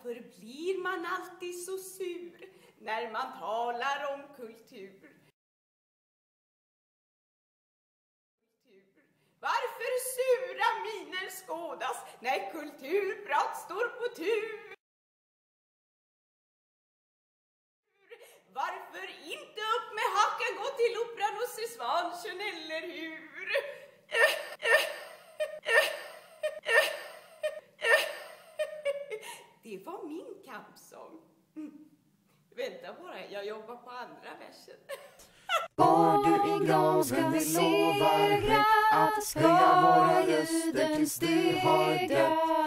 Varför blir man alltid så sur när man talar om kultur? Varför sura miner skådas när kulturprat står på tur? Varför inte upp med hakan, gå till operan och se Svansjön, eller hur? Det var min kampsång. Vänta bara, jag jobbar på andra versen. Går du i graven, vi lovar högt att höja våra röster tills du har dött.